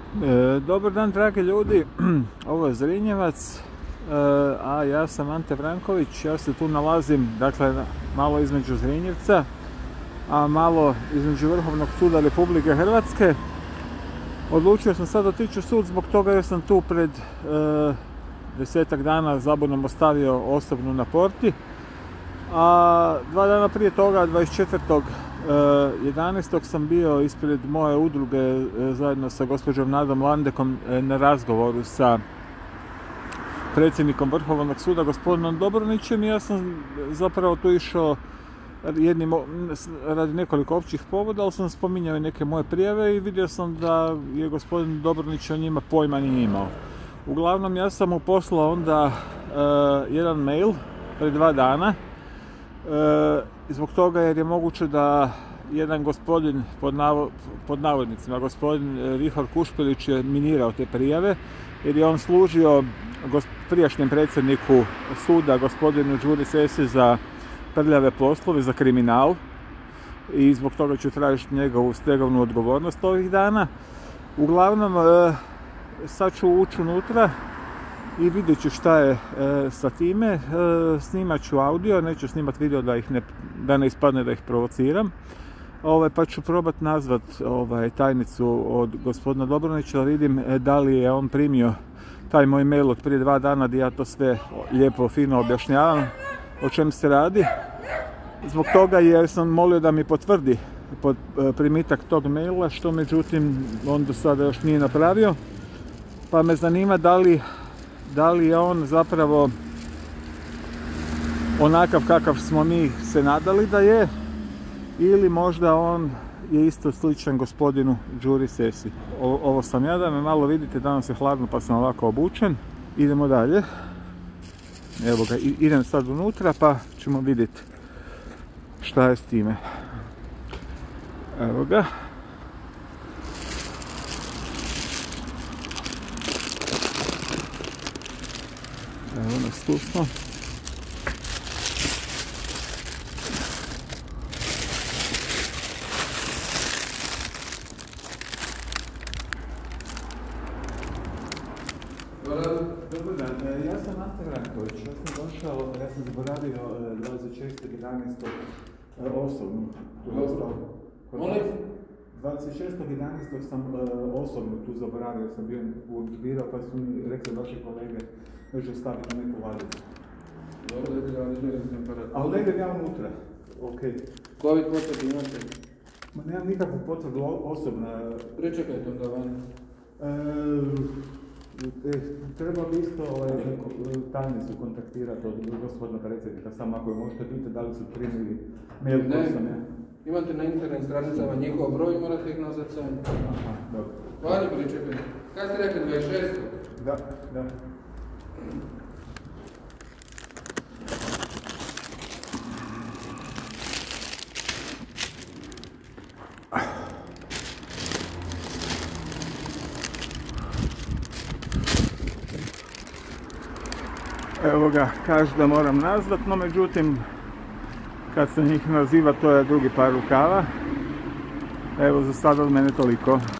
Dobar dan dragi ljudi, ovo je Zrinjevac, a ja sam Ante Vranković. Ja se tu nalazim, dakle, malo između Zrinjevca, a malo između Vrhovnog suda Republike Hrvatske. Odlučio sam sad otići u sud zbog toga jer sam tu pred 10-ak dana zabunom ostavio osobnu na porti, a 2 dana prije toga, 24.11. sam bio ispred moje udruge zajedno sa gospođom Nadom Landekom na razgovoru sa predsjednikom Vrhovnog suda, gospodinom Dobronićem, i ja sam zapravo tu išao radi nekoliko općih povoda, ali sam spominjao i neke moje prijave i vidio sam da je gospodin Dobronić o njima pojma nije imao. Uglavnom, ja sam mu poslao onda jedan mail pred 2 dana, zbog toga jer je moguće da jedan gospodin, pod navodnicima, gospodin Vihor Kušpilić je minirao te prijave, jer je on služio prijašnjem predsjedniku suda, gospodinu Đuri Sesi, za prljave poslove, za kriminal, i zbog toga ću tražiti njegovu stegovnu odgovornost ovih dana. Uglavnom, sad ću ući unutra i vidjet ću šta je sa time. Snimat ću audio, neću snimat video da ne ispadne da ih provociram. Pa ću probat nazvat tajnicu od gospodina Dobronića, da vidim da li je on primio taj moj mail od prije 2 dana gdje ja to sve lijepo, fino objašnjavam o čem se radi. Zbog toga jer sam molio da mi potvrdi primitak tog maila, što međutim on do sada još nije napravio. Pa me zanima da li je on zapravo onakav kakav smo mi se nadali da je, ili možda on je isto sličan gospodinu Đuri Sesi. Ovo sam ja, da me malo vidite, danas je hladno pa sam ovako obučen. Idemo dalje. Evo ga, idem sad unutra pa ćemo vidjeti šta je s time. Evo ga. Evo nas, tu smo. Dobar dan, ja sam Ante Vranković, ja sam zaboravio 26.11. osobnu. Molim? 26.11. sam osobno tu zaboravio, sam bio urgirao, pa su mi rekli vaše kolege da ću staviti neku valicu. Dobro, da ti realizirati temperaturu. Ali ne idem ja unutra, okej. Covid potvrdu imate? Ma nemam nikakvu potvrdu osobna. Pričekajte onda vani. Treba bi isto tajnicu kontaktirati od gospodina predsjednika, samo ako je možete pitati da li su primili mail koji sam ja. Imate na internet stranicama njihov broj, morate ih nazvat sami. Aha, dobro. Vani pričekajte. Kad ste rekli 26? Da. Evo ga, kaže da moram nazvat, no međutim, kad se njih naziva, to je drugi par rukava. Evo, za sad od mene toliko.